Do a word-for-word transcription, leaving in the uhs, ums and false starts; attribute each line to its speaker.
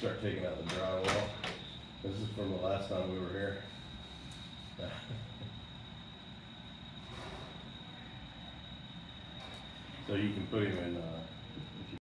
Speaker 1: start taking out the drywall. This is from the last time we were here. So you can put him in, uh,